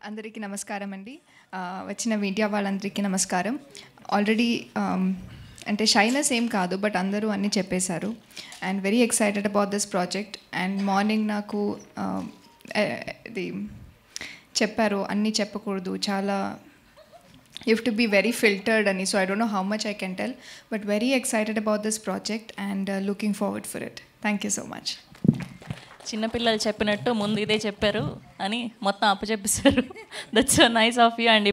అందరికీ నమస్కారం అండి. వచ్చిన మీడియా వాళ్ళందరికీ నమస్కారం. ఆల్రెడీ అంటే షైనెస్ ఏం కాదు, బట్ అందరూ అన్నీ చెప్పేశారు. And very excited about this project. And morning నాకు ఇది చెప్పారు, అన్నీ చెప్పకూడదు, చాలా you have to be very filtered ani, so I don't know how much I can tell, but very excited about this project and looking forward for it. Thank you so much. చిన్నపిల్లలు చెప్పినట్టు ముందు ఇదే చెప్పారు అని మొత్తం అప్పచెప్పేశారు. That's so nice of you. And